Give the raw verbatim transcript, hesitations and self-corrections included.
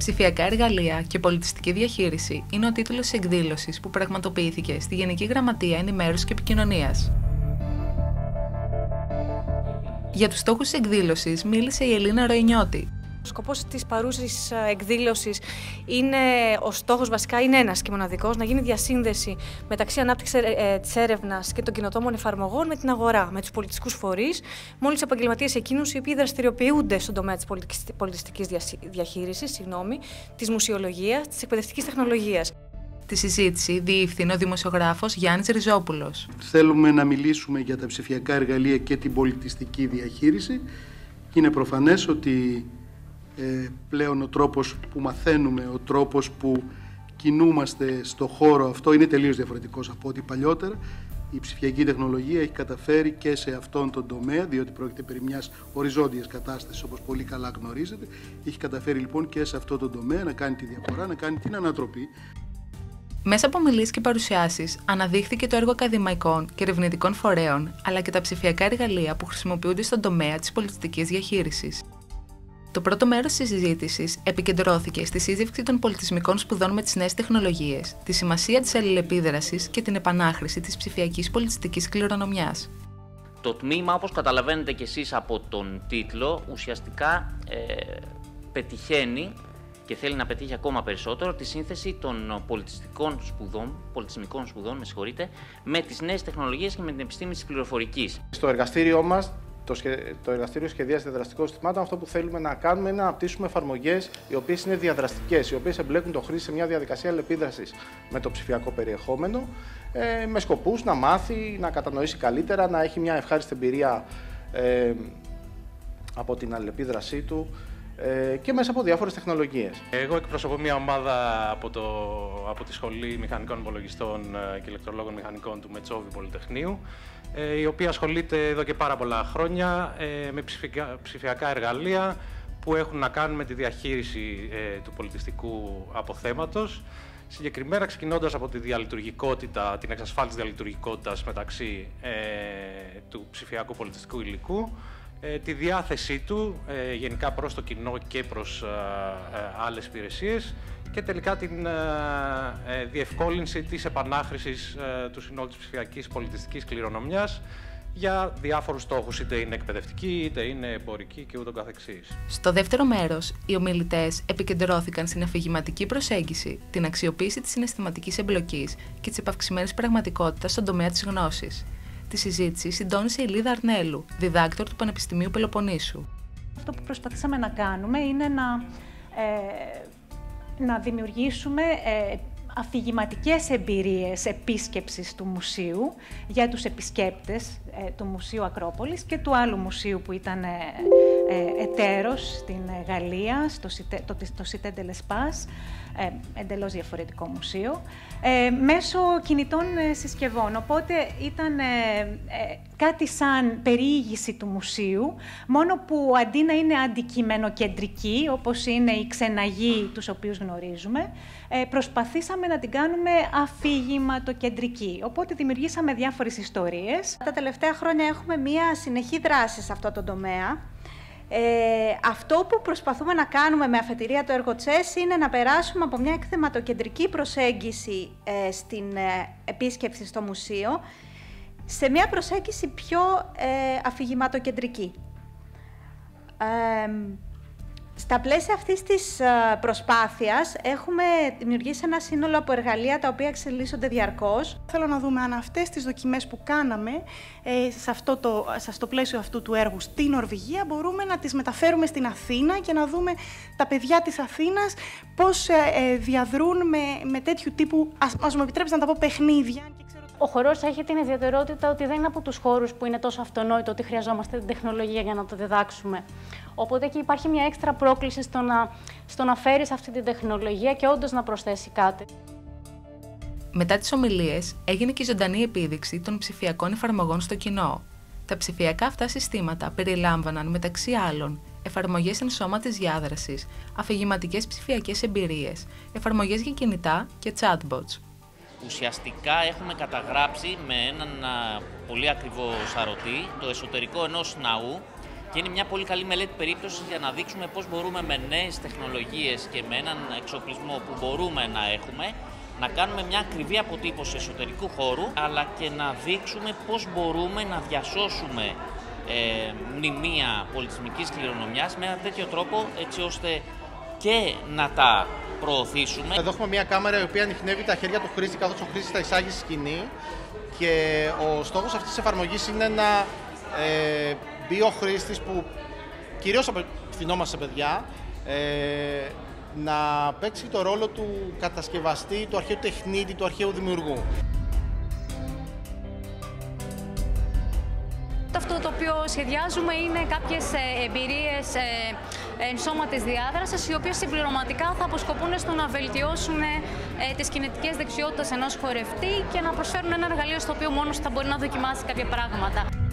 Ψηφιακά εργαλεία και πολιτιστική διαχείριση είναι ο τίτλος της εκδήλωσης που πραγματοποιήθηκε στη Γενική Γραμματεία Ενημέρωσης και Επικοινωνίας. Για τους στόχους της εκδήλωσης μίλησε η Ελίνα Ροϊνιώτη. Ο σκοπός της παρούσης εκδήλωσης είναι, ο στόχος βασικά είναι ένας και μοναδικός, να γίνει διασύνδεση μεταξύ ανάπτυξης της έρευνας και των καινοτόμων εφαρμογών με την αγορά, με τους πολιτιστικούς φορείς, με όλους τους επαγγελματίες εκείνους οι οποίοι δραστηριοποιούνται στον τομέα της πολιτιστικής διαχείρισης, συγγνώμη, της μουσιολογίας, της εκπαιδευτικής τεχνολογίας. Τη συζήτηση διεύθυνε ο δημοσιογράφος Γιάννης Ριζόπουλος. Θέλουμε να μιλήσουμε για τα ψηφιακά εργαλεία και την πολιτιστική διαχείριση. Είναι προφανές ότι ε, πλέον ο τρόπος που μαθαίνουμε, ο τρόπος που κινούμαστε στο χώρο αυτό είναι τελείως διαφορετικός από ό,τι παλιότερα. Η ψηφιακή τεχνολογία έχει καταφέρει και σε αυτόν τον τομέα, διότι πρόκειται περί μιας οριζόντιας κατάστασης, όπως πολύ καλά γνωρίζετε, έχει καταφέρει λοιπόν και σε αυτόν τον τομέα να κάνει τη διαφορά, να κάνει την ανατροπή. Μέσα από ομιλίες και παρουσιάσεις αναδείχθηκε το έργο ακαδημαϊκών και ερευνητικών φορέων, αλλά και τα ψηφιακά εργαλεία που χρησιμοποιούνται στον τομέα της πολιτιστικής διαχείρισης. Το πρώτο μέρος της συζήτησης επικεντρώθηκε στη σύζευξη των πολιτισμικών σπουδών με τις νέες τεχνολογίες, τη σημασία της αλληλεπίδρασης και την επανάχρηση της ψηφιακής πολιτιστικής κληρονομιάς. Το τμήμα, όπως καταλαβαίνετε κι εσείς από τον τίτλο, ουσιαστικά ε, πετυχαίνει και θέλει να πετύχει ακόμα περισσότερο τη σύνθεση των πολιτιστικών σπουδών, πολιτισμικών σπουδών, με συγχωρείτε, με τις νέες τεχνολογίες και με την επιστήμη της πληροφορικής. Στο εργαστήριό μας, το, σχε... το εργαστήριο σχεδίας διαδραστικών συστημάτων, αυτό που θέλουμε να κάνουμε είναι να αναπτύσσουμε εφαρμογές οι οποίες είναι διαδραστικές, οι οποίες εμπλέκουν τον χρήστη σε μια διαδικασία αλληλεπίδρασης με το ψηφιακό περιεχόμενο, ε, με σκοπούς να μάθει, να κατανοήσει καλύτερα, να έχει μια ευχάριστη εμπειρία ε, από την αλληλεπίδρασή του και μέσα από διάφορες τεχνολογίες. Εγώ εκπροσωπώ μια ομάδα από, το, από τη Σχολή Μηχανικών Υπολογιστών και Ηλεκτρολόγων Μηχανικών του Μετσόβιου Πολυτεχνείου, η οποία ασχολείται εδώ και πάρα πολλά χρόνια με ψηφιακά, ψηφιακά εργαλεία που έχουν να κάνουν με τη διαχείριση του πολιτιστικού αποθέματος, συγκεκριμένα ξεκινώντας από τη διαλειτουργικότητα, την εξασφάλιση διαλειτουργικότητας μεταξύ ε, του ψηφιακού πολιτιστικού υλικού, τη διάθεσή του ε, γενικά προς το κοινό και προς ε, ε, άλλες υπηρεσίες και τελικά την ε, ε, διευκόλυνση της επανάχρησης ε, του συνόλου της ψηφιακής πολιτιστικής κληρονομιάς για διάφορους στόχους, είτε είναι εκπαιδευτική, είτε είναι εμπορική και ούτω καθεξής. Στο δεύτερο μέρος, οι ομιλητές επικεντρώθηκαν στην αφηγηματική προσέγγιση, την αξιοποίηση της συναισθηματικής εμπλοκής και της επαυξημένης πραγματικότητας στον τομέα της γνώσης. Τη συζήτηση συντόνισε η Λίδα Αρνέλου, διδάκτορ του Πανεπιστημίου Πελοποννήσου. Αυτό που προσπαθήσαμε να κάνουμε είναι να, ε, να δημιουργήσουμε ε, αφηγηματικές εμπειρίες επίσκεψης του μουσείου για τους επισκέπτες ε, του Μουσείου Ακρόπολης και του άλλου μουσείου που ήταν ε, ε, εταίρος στην Γαλλία, στο, το, το Cité de l'Espace, ε, εντελώς διαφορετικό μουσείο, ε, μέσω κινητών ε, συσκευών. Οπότε ήταν ε, ε, κάτι σαν περιήγηση του μουσείου, μόνο που αντί να είναι αντικειμενοκεντρική, όπως είναι οι ξεναγοί τους οποίους γνωρίζουμε, ε, προσπαθήσαμε να την κάνουμε αφηγηματοκεντρική. Οπότε δημιουργήσαμε διάφορες ιστορίες. Τα τελευταία χρόνια έχουμε μία συνεχή δράση σε αυτό το τομέα. Ε, αυτό που προσπαθούμε να κάνουμε με αφετηρία το έργο τσες είναι να περάσουμε από μια εκθεματοκεντρική προσέγγιση ε, στην ε, επίσκεψη στο μουσείο σε μια προσέγγιση πιο ε, αφηγηματοκεντρική. Ε, Στα πλαίσια αυτής της προσπάθειας έχουμε δημιουργήσει ένα σύνολο από εργαλεία τα οποία εξελίσσονται διαρκώς. Θέλω να δούμε αν αυτές τις δοκιμές που κάναμε ε, σε, αυτό το, σε στο πλαίσιο αυτού του έργου στην Νορβηγία μπορούμε να τις μεταφέρουμε στην Αθήνα και να δούμε τα παιδιά της Αθήνας πώς ε, ε, διαδρούν με, με τέτοιου τύπου, ας, ας μου επιτρέψετε να τα πω, παιχνίδια. Ο χορός έχει την ιδιαιτερότητα ότι δεν είναι από τους χώρους που είναι τόσο αυτονόητο ότι χρειαζόμαστε την τεχνολογία για να το διδάξουμε. Οπότε εκεί υπάρχει μια έξτρα πρόκληση στο να, στο να φέρεις αυτή την τεχνολογία και όντως να προσθέσει κάτι. Μετά τις ομιλίες έγινε και η ζωντανή επίδειξη των ψηφιακών εφαρμογών στο κοινό. Τα ψηφιακά αυτά συστήματα περιλάμβαναν μεταξύ άλλων εφαρμογές ενσώματης διάδρασης, αφηγηματικές ψηφιακές εμπειρίες, εφαρμογές για κινητά και chatbots. Ουσιαστικά έχουμε καταγράψει με έναν α, πολύ ακριβό σαρωτή το εσωτερικό ενός ναού Και είναι μια πολύ καλή μελέτη περίπτωσης για να δείξουμε πώς μπορούμε με νέες τεχνολογίες και με έναν εξοπλισμό που μπορούμε να έχουμε να κάνουμε μια ακριβή αποτύπωση εσωτερικού χώρου, αλλά και να δείξουμε πώς μπορούμε να διασώσουμε ε, μνημεία πολιτισμικής κληρονομιάς με ένα τέτοιο τρόπο, έτσι ώστε και να τα προωθήσουμε. Εδώ έχουμε μια κάμερα η οποία ανιχνεύει τα χέρια του χρήστη καθώς ο χρήστης τα εισάγει στη σκηνή, και ο στόχος αυτής της εφαρμογής είναι να ε, μπει ο χρήστης, που κυρίως απευθυνόμαστε σε παιδιά, ε, να παίξει το ρόλο του κατασκευαστή, του αρχαίου τεχνίτη, του αρχαίου δημιουργού. Αυτό το οποίο σχεδιάζουμε είναι κάποιες εμπειρίες ενσώματης διάδρασης, οι οποίες συμπληρωματικά θα αποσκοπούν στο να βελτιώσουν τις κινητικές δεξιότητες ενός χορευτή και να προσφέρουν ένα εργαλείο στο οποίο μόνος θα μπορεί να δοκιμάσει κάποια πράγματα.